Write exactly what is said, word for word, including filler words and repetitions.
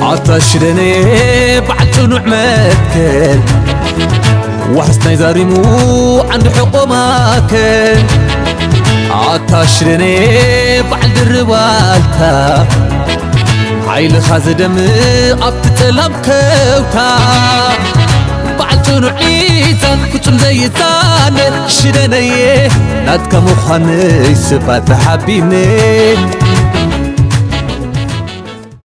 عطشرني بعد نعمتك وحسني زارمو عند حكومك عطشرني بعد الروالتا عيل خاز دم أبتتلم كوتا بعد نعيتان كتم زيتان شرني نادك مخاني سبات حبيبني